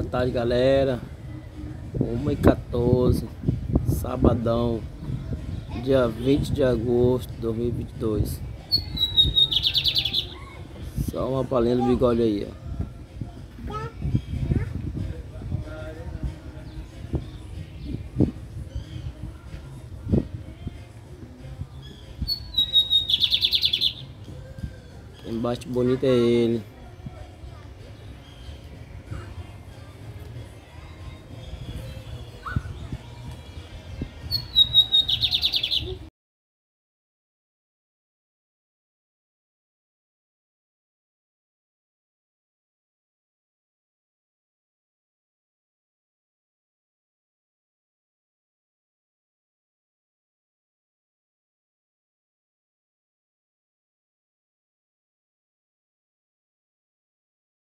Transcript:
tarde, galera. 1h14, sabadão, dia 20 de agosto de 2022. Só uma palhinha do bigode aí, ó. Quem bate bonito é ele.